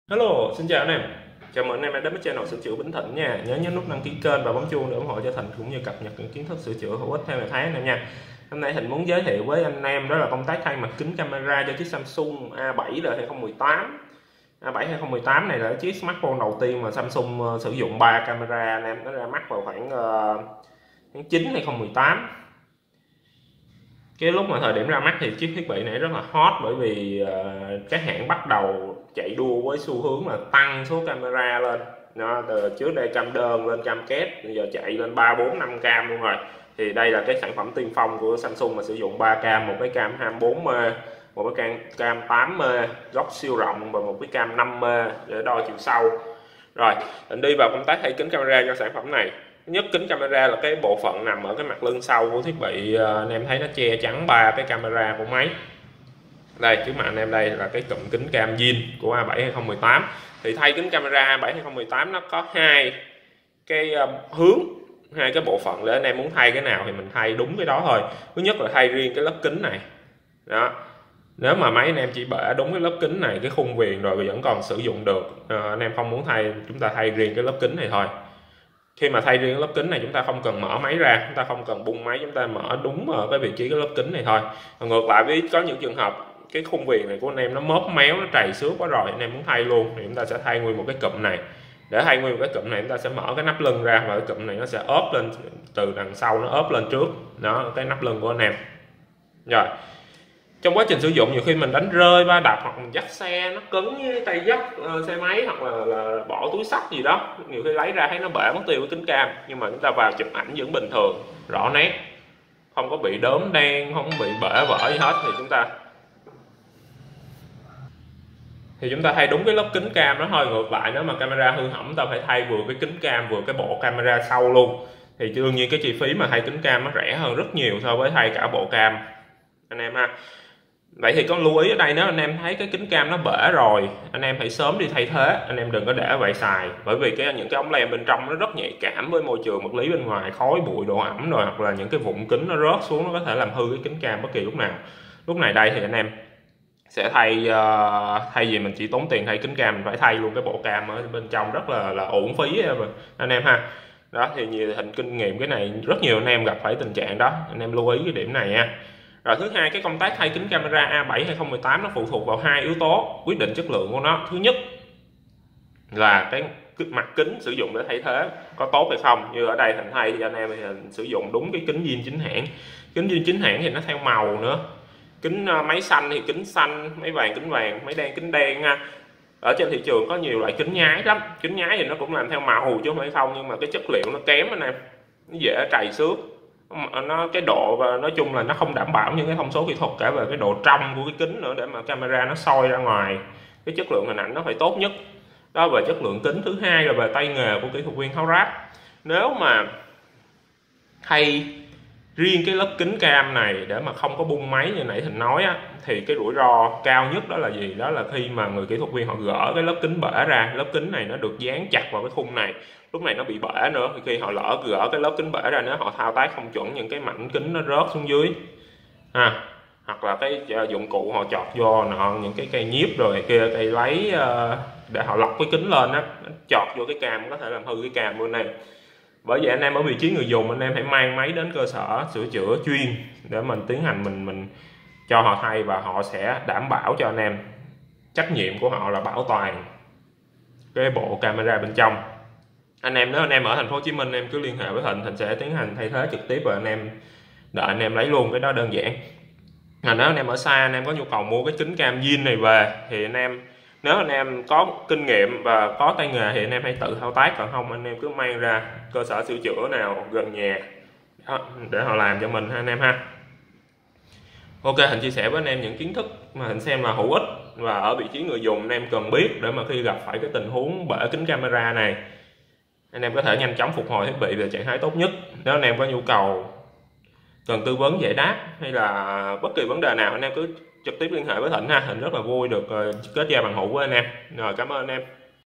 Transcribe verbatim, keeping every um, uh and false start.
Hello, xin chào anh em. Chào mừng anh em đã đến với channel sửa chữa Bỉnh Thịnh nha. Nhớ nhấn nút đăng ký kênh và bấm chuông để ủng hộ cho Thịnh cũng như cập nhật những kiến thức sửa chữa hữu ích theo ngày tháng anh em nha. Hôm nay Thịnh muốn giới thiệu với anh em đó là công tác thay mặt kính camera cho chiếc Samsung A bảy đời hai không một tám. A bảy hai không một tám này là chiếc smartphone đầu tiên mà Samsung uh, sử dụng ba camera anh em, nó ra mắt vào khoảng uh, tháng chín hai không một tám. Cái lúc mà thời điểm ra mắt thì chiếc thiết bị này rất là hot, bởi vì uh, các hãng bắt đầu chạy đua với xu hướng là tăng số camera lên. Nó từ trước đây cam đơn lên cam kép, bây giờ chạy lên ba bốn năm cam luôn rồi. Thì đây là cái sản phẩm tiên phong của Samsung mà sử dụng ba cam, một cái cam hai mươi bốn mê, một cái cam cam tám mê góc siêu rộng và một cái cam năm mê để đo chiều sâu. Rồi mình đi vào công tác thay kính camera cho sản phẩm này. Thứ nhất, kính camera là cái bộ phận nằm ở cái mặt lưng sau của thiết bị, anh em thấy nó che chắn ba cái camera của máy. Đây trước mặt anh em đây là cái cụm kính cam zin của A bảy hai không một tám. Thì thay kính camera A bảy hai không một tám nó có hai cái hướng, hai cái bộ phận để anh em muốn thay cái nào thì mình thay đúng cái đó thôi. Thứ nhất là thay riêng cái lớp kính này đó. Nếu mà máy anh em chỉ bể đúng cái lớp kính này, cái khung viền rồi vẫn còn sử dụng được, à, anh em không muốn thay, chúng ta thay riêng cái lớp kính này thôi. Khi mà thay riêng cái lớp kính này chúng ta không cần mở máy ra, chúng ta không cần bung máy, chúng ta mở đúng ở cái vị trí cái lớp kính này thôi. Còn ngược lại, với có những trường hợp cái khung viền này của anh em nó móp méo, nó trầy xước quá rồi, anh em muốn thay luôn thì chúng ta sẽ thay nguyên một cái cụm này. Để thay nguyên một cái cụm này chúng ta sẽ mở cái nắp lưng ra, và cái cụm này nó sẽ ốp lên từ đằng sau, nó ốp lên trước đó, cái nắp lưng của anh em. Rồi trong quá trình sử dụng, nhiều khi mình đánh rơi, va đập hoặc mình dắt xe nó cứng với tay dắt uh, xe máy, hoặc là, là bỏ túi xách gì đó, nhiều khi lấy ra thấy nó bể mất tiêu cái kính cam. Nhưng mà chúng ta vào chụp ảnh vẫn bình thường, rõ nét, không có bị đốm đen, không bị bể vỡ gì hết, thì chúng ta thì chúng ta thay đúng cái lớp kính cam đó thôi. Ngược lại, nếu mà camera hư hỏng, ta phải thay vừa cái kính cam vừa cái bộ camera sau luôn. Thì đương nhiên cái chi phí mà thay kính cam nó rẻ hơn rất nhiều so với thay cả bộ cam anh em ha. Vậy thì có lưu ý ở đây, nếu anh em thấy cái kính cam nó bể rồi, anh em hãy sớm đi thay thế, anh em đừng có để vậy xài. Bởi vì cái những cái ống lem bên trong nó rất nhạy cảm với môi trường vật lý bên ngoài, khói bụi, độ ẩm rồi, hoặc là những cái vụn kính nó rớt xuống, nó có thể làm hư cái kính cam bất kỳ lúc nào. Lúc này đây thì anh em sẽ thay, uh, thay vì mình chỉ tốn tiền thay kính cam, mình phải thay luôn cái bộ cam ở bên trong, rất là là uổng phí anh em ha. Đó thì nhiều thành kinh nghiệm cái này, rất nhiều anh em gặp phải tình trạng đó, anh em lưu ý cái điểm này nha. Rồi thứ hai, cái công tác thay kính camera A bảy hai không một tám nó phụ thuộc vào hai yếu tố quyết định chất lượng của nó. Thứ nhất là cái mặt kính sử dụng để thay thế có tốt hay không. Như ở đây Thành thay thì anh em thì sử dụng đúng cái kính zin chính hãng. Kính zin chính hãng thì nó theo màu nữa. Kính máy xanh thì kính xanh, máy vàng kính vàng, máy đen kính đen ha. Ở trên thị trường có nhiều loại kính nhái lắm. Kính nhái thì nó cũng làm theo màu chứ không phải không, nhưng mà cái chất liệu nó kém anh em, nó dễ trầy xước, nó cái độ, và nói chung là nó không đảm bảo những cái thông số kỹ thuật cả về cái độ trong của cái kính nữa, để mà camera nó soi ra ngoài. Cái chất lượng hình ảnh nó phải tốt nhất đó, về chất lượng kính. Thứ hai là về tay nghề của kỹ thuật viên tháo ráp. Nếu mà thay riêng cái lớp kính cam này để mà không có bung máy như nãy Thịnh nói á, thì cái rủi ro cao nhất đó là gì? Đó là khi mà người kỹ thuật viên họ gỡ cái lớp kính bể ra, lớp kính này nó được dán chặt vào cái khung này, lúc này nó bị bể nữa, thì khi họ lỡ gỡ cái lớp kính bể ra, nếu họ thao tác không chuẩn, những cái mảnh kính nó rớt xuống dưới à, hoặc là cái dụng cụ họ chọt vô nọ, những cái cây nhíp rồi kia, cây lấy để họ lọc cái kính lên á, chọt vô cái cam có thể làm hư cái cam bên này. Bởi vậy anh em ở vị trí người dùng, anh em hãy mang máy đến cơ sở sửa chữa chuyên để mình tiến hành mình mình cho họ thay, và họ sẽ đảm bảo cho anh em, trách nhiệm của họ là bảo toàn cái bộ camera bên trong. Anh em nếu anh em ở thành phố Hồ Chí Minh, em cứ liên hệ với Thịnh, Thịnh sẽ tiến hành thay thế trực tiếp, và anh em đợi anh em lấy luôn, cái đó đơn giản. À, nếu anh em ở xa, anh em có nhu cầu mua cái kính cam zin này về, thì anh em, nếu anh em có kinh nghiệm và có tay nghề thì anh em hãy tự thao tác, còn không anh em cứ mang ra cơ sở sửa chữa nào gần nhà đó, để họ làm cho mình ha anh em ha. Ok, Thịnh chia sẻ với anh em những kiến thức mà Thịnh xem là hữu ích, và ở vị trí người dùng anh em cần biết, để mà khi gặp phải cái tình huống bể kính camera này, anh em có thể nhanh chóng phục hồi thiết bị về trạng thái tốt nhất. Nếu anh em có nhu cầu cần tư vấn giải đáp hay là bất kỳ vấn đề nào, anh em cứ trực tiếp liên hệ với Thịnh ha. Thịnh rất là vui được kết giao bằng hữu với anh em. Rồi, cảm ơn anh em.